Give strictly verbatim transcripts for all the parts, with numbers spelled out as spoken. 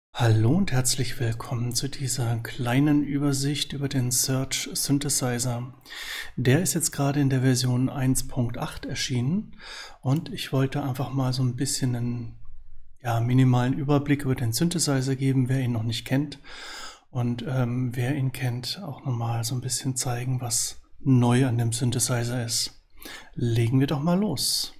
Hallo und herzlich willkommen zu dieser kleinen Übersicht über den Search Synthesizer. Der ist jetzt gerade in der Version eins Punkt acht erschienen und ich wollte einfach mal so ein bisschen einen ja, minimalen Überblick über den Synthesizer geben, wer ihn noch nicht kennt, und ähm, wer ihn kennt, auch nochmal so ein bisschen zeigen, was neu an dem Synthesizer ist. Legen wir doch mal los.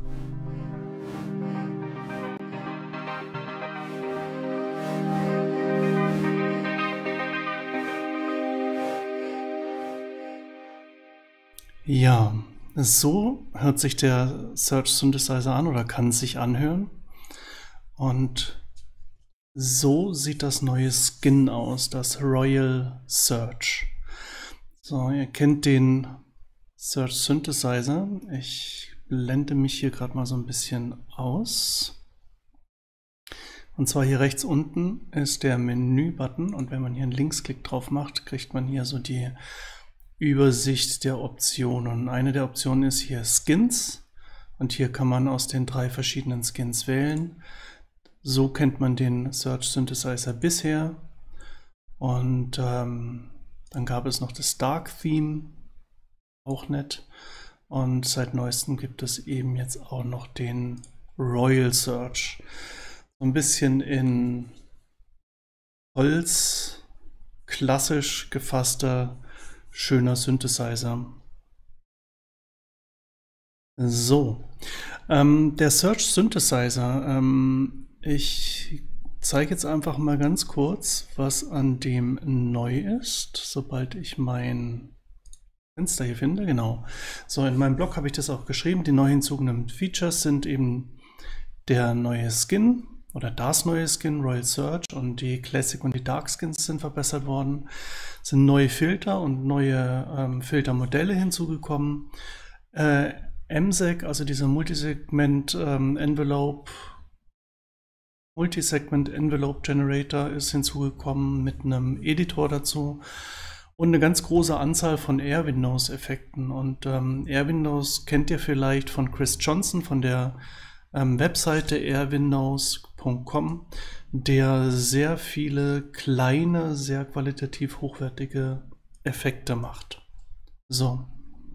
Ja, so hört sich der Search Synthesizer an oder kann sich anhören. Und so sieht das neue Skin aus, das Royal Search. So, ihr kennt den Search Synthesizer. Ich blende mich hier gerade mal so ein bisschen aus. Und zwar hier rechts unten ist der Menü-Button, und wenn man hier einen Linksklick drauf macht, kriegt man hier so die Übersicht der Optionen. Eine der Optionen ist hier Skins, und hier kann man aus den drei verschiedenen Skins wählen. So kennt man den Search Synthesizer bisher. Und ähm, dann gab es noch das Dark Theme, auch nett. Und seit neuestem gibt es eben jetzt auch noch den Royal Search. So ein bisschen in Holz, klassisch gefasster, schöner Synthesizer. So, ähm, der Search Synthesizer. Ähm, ich zeige jetzt einfach mal ganz kurz, was an dem neu ist, sobald ich mein Fenster hier finde. Genau. So, in meinem Blog habe ich das auch geschrieben. Die neu hinzugenommenen Features sind eben der neue Skin oder das neue Skin, Royal Search, und die Classic und die Dark Skins sind verbessert worden. Es sind neue Filter und neue ähm, Filtermodelle hinzugekommen. Äh, M S E C, also dieser Multisegment ähm, Envelope, Multisegment Envelope Generator ist hinzugekommen mit einem Editor dazu und eine ganz große Anzahl von Air Windows Effekten. Und ähm, Air Windows kennt ihr vielleicht von Chris Johnson von der ähm, Webseite air windows punkt com, der sehr viele kleine, sehr qualitativ hochwertige Effekte macht. So.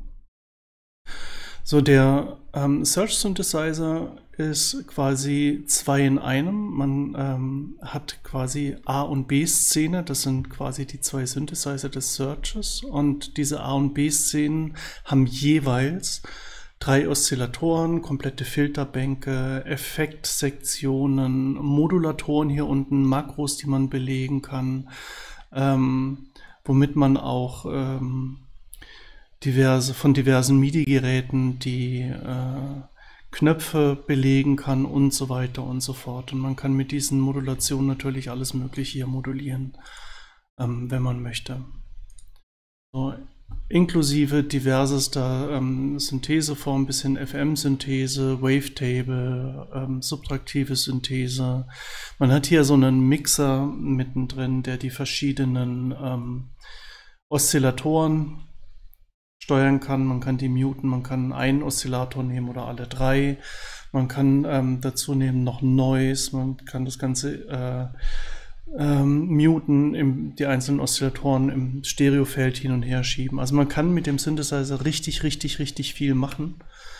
So, der ähm, Search Synthesizer ist quasi zwei in einem. Man ähm, hat quasi A- und B-Szene, das sind quasi die zwei Synthesizer des Searches, und diese A- und B-Szenen haben jeweils drei Oszillatoren, komplette Filterbänke, Effektsektionen, Modulatoren hier unten, Makros, die man belegen kann, ähm, womit man auch ähm, diverse, von diversen MIDI-Geräten die äh, Knöpfe belegen kann und so weiter und so fort. Und man kann mit diesen Modulationen natürlich alles Mögliche hier modulieren, ähm, wenn man möchte. So, inklusive diversester ähm, Syntheseformen bis hin F M-Synthese, Wavetable, ähm, subtraktive Synthese. Man hat hier so einen Mixer mittendrin, der die verschiedenen ähm, Oszillatoren steuern kann. Man kann die muten, man kann einen Oszillator nehmen oder alle drei. Man kann ähm, dazu nehmen noch Noise, man kann das Ganze äh, ähm, muten, im, die einzelnen Oszillatoren im Stereofeld hin und her schieben. Also man kann mit dem Synthesizer richtig, richtig, richtig viel machen.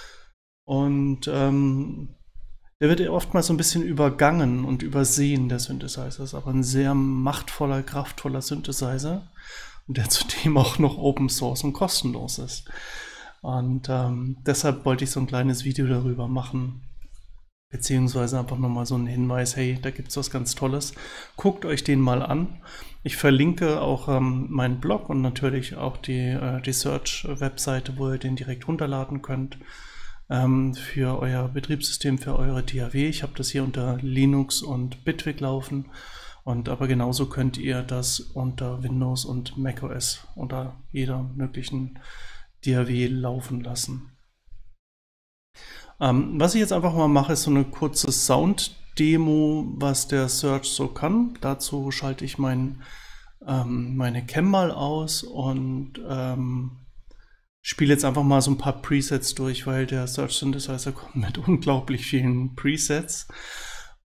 Und ähm, der wird oftmals so ein bisschen übergangen und übersehen, der Synthesizer. Ist aber ein sehr machtvoller, kraftvoller Synthesizer, und der zudem auch noch Open Source und kostenlos ist. Und ähm, deshalb wollte ich so ein kleines Video darüber machen, beziehungsweise einfach nochmal so einen Hinweis, hey, da gibt es was ganz Tolles. Guckt euch den mal an. Ich verlinke auch ähm, meinen Blog und natürlich auch die, äh, die Search-Webseite, wo ihr den direkt runterladen könnt ähm, für euer Betriebssystem, für eure D A W. Ich habe das hier unter Linux und Bitwig laufen. Und aber genauso könnt ihr das unter Windows und macOS unter jeder möglichen D A W laufen lassen. Ähm, was ich jetzt einfach mal mache, ist so eine kurze Sound-Demo, was der Search so kann. Dazu schalte ich mein, ähm, meine Cam mal aus und ähm, spiele jetzt einfach mal so ein paar Presets durch, weil der Search Synthesizer kommt mit unglaublich vielen Presets.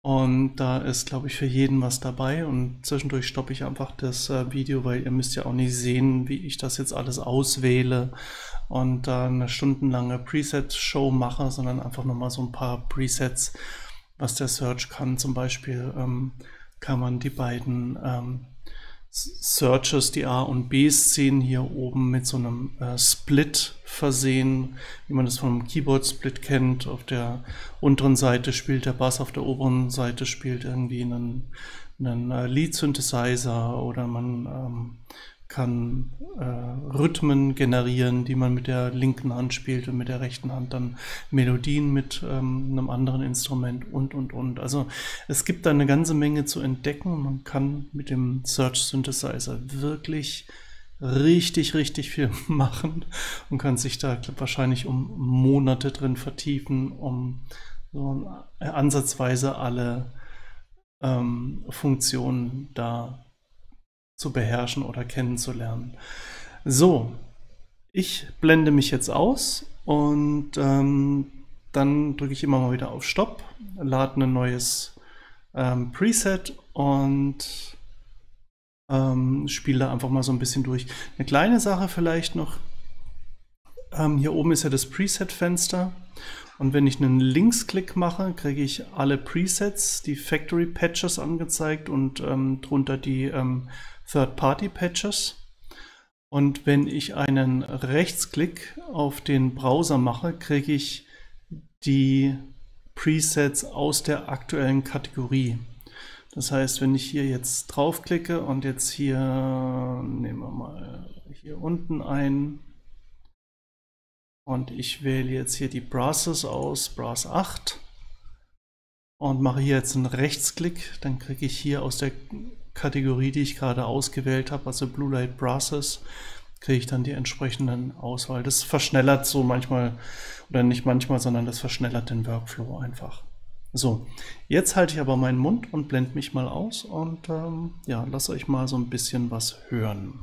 Und da ist, glaube ich, für jeden was dabei. Und zwischendurch stoppe ich einfach das äh, Video, weil ihr müsst ja auch nicht sehen, wie ich das jetzt alles auswähle und da äh, eine stundenlange Preset-Show mache, sondern einfach nochmal so ein paar Presets, was der Search kann. Zum Beispiel ähm, kann man die beiden ähm, Searches, die A- und B-Szenen hier oben mit so einem äh, Split versehen, wie man das vom Keyboard-Split kennt. Auf der unteren Seite spielt der Bass, auf der oberen Seite spielt irgendwie einen, einen äh, Lead-Synthesizer, oder man ähm, kann äh, Rhythmen generieren, die man mit der linken Hand spielt und mit der rechten Hand dann Melodien mit ähm, einem anderen Instrument und, und, und. Also es gibt da eine ganze Menge zu entdecken. Man kann mit dem Search Synthesizer wirklich richtig, richtig viel machen und kann sich da wahrscheinlich um Monate drin vertiefen, um so ansatzweise alle ähm, Funktionen da zu beherrschen oder kennenzulernen. So, ich blende mich jetzt aus und ähm, dann drücke ich immer mal wieder auf Stopp, lade ein neues ähm, Preset und ähm, spiele da einfach mal so ein bisschen durch. Eine kleine Sache vielleicht noch, ähm, hier oben ist ja das Preset-Fenster. Und wenn ich einen Linksklick mache, kriege ich alle Presets, die Factory Patches angezeigt und ähm, drunter die ähm, Third-Party Patches. Und wenn ich einen Rechtsklick auf den Browser mache, kriege ich die Presets aus der aktuellen Kategorie. Das heißt, wenn ich hier jetzt draufklicke und jetzt hier, nehmen wir mal hier unten ein, und ich wähle jetzt hier die Brasses aus, Brass acht, und mache hier jetzt einen Rechtsklick, dann kriege ich hier aus der Kategorie, die ich gerade ausgewählt habe, also Blue Light Brasses, kriege ich dann die entsprechenden Auswahl. Das verschnellert so manchmal, oder nicht manchmal, sondern das verschnellert den Workflow einfach. So, jetzt halte ich aber meinen Mund und blende mich mal aus und ähm, ja, lasse euch mal so ein bisschen was hören.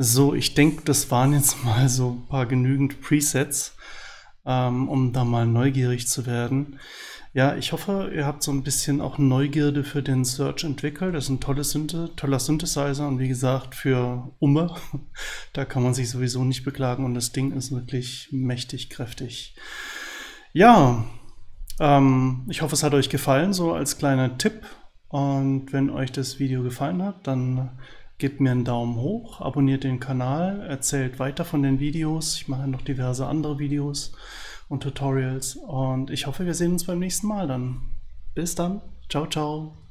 So, ich denke, das waren jetzt mal so ein paar genügend Presets, ähm, um da mal neugierig zu werden. Ja, ich hoffe, ihr habt so ein bisschen auch Neugierde für den Search entwickelt. Das ist ein tolles Synth toller Synthesizer und wie gesagt, für Umme, da kann man sich sowieso nicht beklagen und das Ding ist wirklich mächtig kräftig. Ja, ähm, ich hoffe, es hat euch gefallen, so als kleiner Tipp. Und wenn euch das Video gefallen hat, dann gebt mir einen Daumen hoch, abonniert den Kanal, erzählt weiter von den Videos. Ich mache noch diverse andere Videos und Tutorials und ich hoffe, wir sehen uns beim nächsten Mal dann. Bis dann. Ciao, ciao.